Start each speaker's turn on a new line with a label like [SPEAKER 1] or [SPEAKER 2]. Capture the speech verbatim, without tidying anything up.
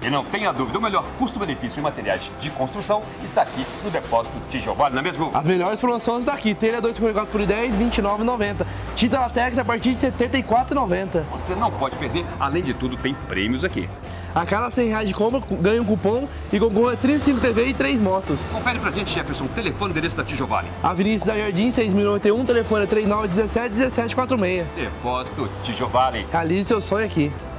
[SPEAKER 1] E não tenha dúvida, o melhor custo-benefício em materiais de construção está aqui no depósito Tijovale, não é mesmo?
[SPEAKER 2] As melhores promoções estão aqui. Telha dois por quatro por dez, vinte e nove reais e noventa centavos. Tinta Latex a partir de setenta e quatro reais e noventa centavos.
[SPEAKER 1] Você não pode perder, além de tudo, tem prêmios aqui.
[SPEAKER 2] A cada cem reais de compra ganha um cupom e concorre a trinta e cinco T V e três motos.
[SPEAKER 1] Confere pra gente, Jefferson, telefone e endereço da Tijovale.
[SPEAKER 2] Avenida Cidade Jardim, seis mil e noventa e um, telefone é três nove um sete, um sete quatro seis.
[SPEAKER 1] Depósito Tijovale.
[SPEAKER 2] Realize seu sonho aqui.